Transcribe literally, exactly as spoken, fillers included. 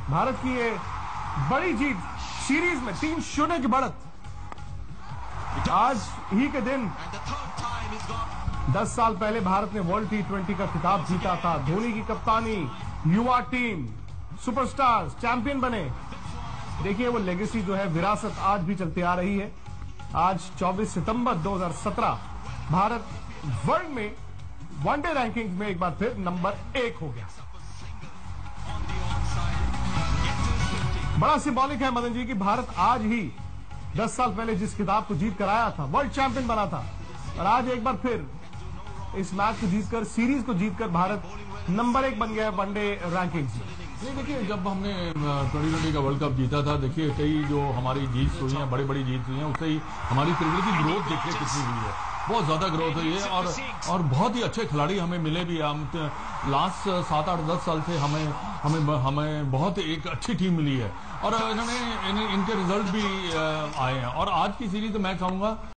भारत की ये बड़ी जीत, सीरीज में तीन शून्य की बढ़त। आज ही के दिन दस साल पहले भारत ने वर्ल्ड टी ट्वेंटी का खिताब जीता था। धोनी की कप्तानी, युवा टीम, सुपरस्टार्स, चैंपियन बने। देखिए वो लेगेसी जो है, विरासत आज भी चलती आ रही है। आज चौबीस सितंबर दो हज़ार सत्रह भारत वर्ल्ड में वनडे रैंकिंग में एक बार फिर नंबर एक हो गया। बड़ा सिंबॉलिक है मदन जी कि भारत आज ही दस साल पहले जिस खिताब को जीत कर आया था, वर्ल्ड चैंपियन बना था, और आज एक बार फिर इस मैच को जीतकर, सीरीज को जीतकर भारत नंबर एक बन गया है वनडे रैंकिंग्स में। नहीं, देखिए जब हमने ट्वेंटी ट्वेंटी का वर्ल्ड कप जीता था, देखिए कई जो हमारी जीत हुई हैं, बड़ी बड़ी जीत हुई हैं, उससे ही हमारी क्रिकेट की ग्रोथ देखिए कितनी हुई है। बहुत ज्यादा ग्रोथ हुई है और और बहुत ही अच्छे खिलाड़ी हमें मिले भी। हम लास्ट सात आठ दस साल से हमें हमें हमें बहुत एक अच्छी टीम मिली है और इन्होंने इन, इनके रिजल्ट भी आए हैं। और आज की सीरीज मैं कहूंगा